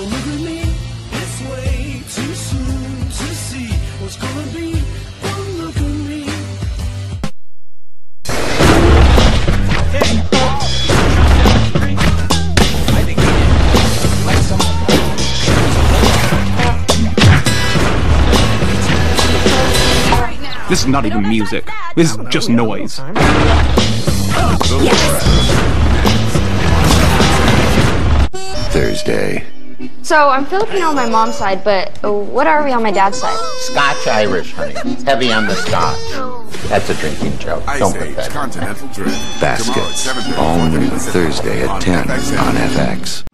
Don't look at me, it's way too soon to see what's gonna be. Don't look at me. I think he did. Like someone. This is not even music. This is just noise. Thursday. So I'm Filipino on my mom's side, but what are we on my dad's side? Scotch-Irish, honey. Heavy on the scotch. That's a drinking joke. Don't put that in. Baskets. All new Thursday at 10 on FX.